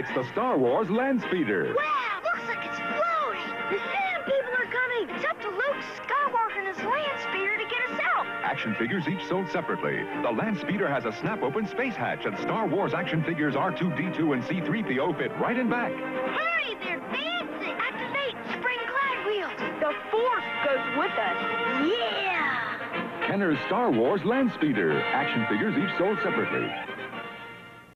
It's the Star Wars Land Speeder. Wow, looks like it's floating. The Sand People are coming. It's up to Luke Skywalker and his Land Speeder to get us out. Action figures each sold separately. The Land Speeder has a snap-open space hatch, and Star Wars action figures R2-D2 and C-3PO fit right in back. Hurry, they're dancing. Activate spring glide wheels. The Force goes with us. Yeah. Kenner's Star Wars Land Speeder. Action figures each sold separately.